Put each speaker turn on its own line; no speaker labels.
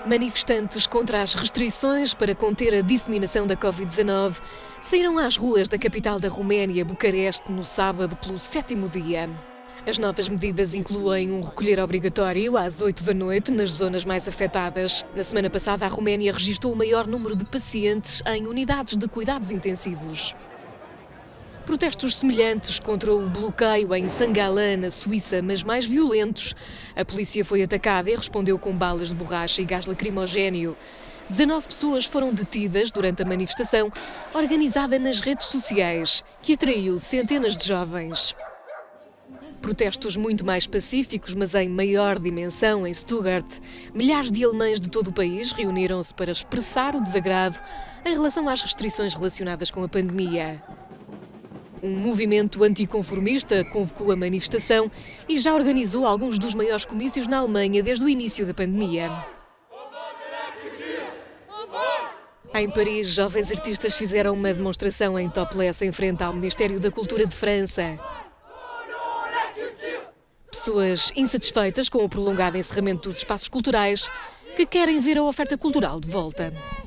Manifestantes contra as restrições para conter a disseminação da Covid-19 saíram às ruas da capital da Roménia, Bucareste, no sábado pelo 7º dia. As novas medidas incluem um recolher obrigatório às 8 da noite nas zonas mais afetadas. Na semana passada, a Roménia registrou o maior número de pacientes em unidades de cuidados intensivos. Protestos semelhantes contra o bloqueio em Saint-Gallen, na Suíça, mas mais violentos. A polícia foi atacada e respondeu com balas de borracha e gás lacrimogéneo. 19 pessoas foram detidas durante a manifestação, organizada nas redes sociais, que atraiu centenas de jovens. Protestos muito mais pacíficos, mas em maior dimensão, em Stuttgart. Milhares de alemães de todo o país reuniram-se para expressar o desagrado em relação às restrições relacionadas com a pandemia. Um movimento anticonformista convocou a manifestação e já organizou alguns dos maiores comícios na Alemanha desde o início da pandemia. Em Paris, jovens artistas fizeram uma demonstração em topless em frente ao Ministério da Cultura de França. Pessoas insatisfeitas com o prolongado encerramento dos espaços culturais que querem ver a oferta cultural de volta.